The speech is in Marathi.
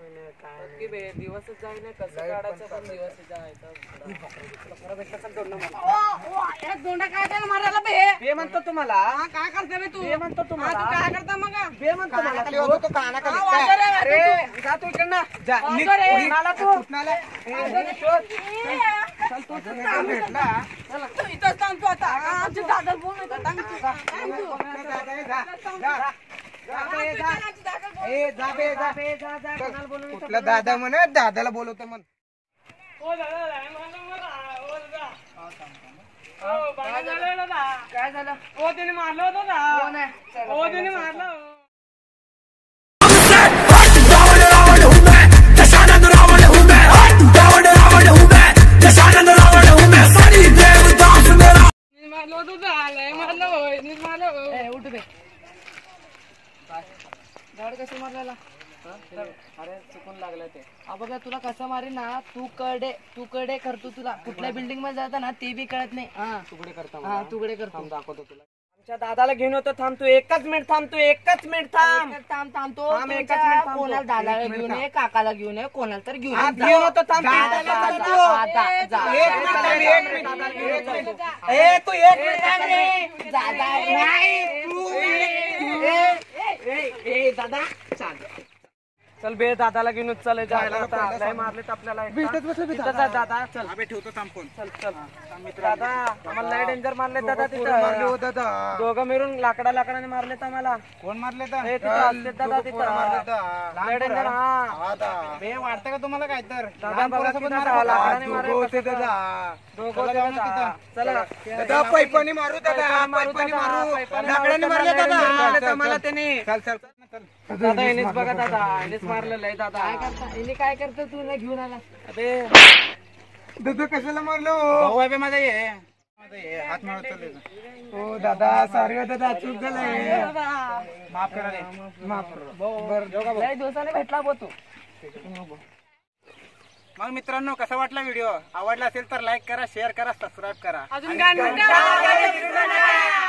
की बे दिवसच जाई नाही कसं काढायचं पण दिवस जायचं एक दोंडा काय त्याला मारायला बे म्हणतो तुम्हाला काय करते बे तू म्हणतो तुम्हाला तू काय करता मग बे म्हणतो मला तो कानाखाली अरे जा तू इकडनं जा कुणाला तू कुणाला चल तू भेटला तू इथंच थांबतो आता आमच्या दादाला बोल नाही कुठला दादा म्हणे दादाला बोलवतो म्हण काय झालं ओ त्याने मारलं होतं ओ त्याने मारलं उठ बे झाड कसं मारलेला अरे चुकून लागलं ते बघा तुला कसं मारे ना तू कडे करतो तुला कुठल्या बिल्डिंग मध्ये जाता ना ते बी कळत नाही तुकडे करतो दाखवतो तुला आमच्या दादाला घेऊन होतो थांब तू एकच मिनिट थांब थांबतो कोणाला दादाला घेऊन ये काकाला घेऊन ये कोणाला तर घेऊन होतो थांब दादा चल बे दादाला घेऊन चल जायला मारलेत आपल्याला दादा चल ठेवतो थांबून चल दादा आम्हाला लय डेंजर मारले दादा तिथं दोघं मिळून लाकडाने मारलेत आम्हाला कोण मारले दादा तिथं लय डेंजर हे वाटतं का तुम्हाला काय तर दादा बघा लाकडाने मारले चला पैपानी मारू लाकडाने मारले दादा मला त्याने दादा यानेच बघा दादा यानेच मारलेलं आहे दादा काय करतो तू नाही घेऊन आला अरे दादा कशाला मारलो माझा हात मारत हो दादा सॉरी दादा चूक झालंय माफ करा रे माफ करा दिवसाने भेटला बोतो मग मित्रांनो कसा वाटला व्हिडिओ आवडला असेल तर लाईक करा शेअर करा सबस्क्राईब करा अजून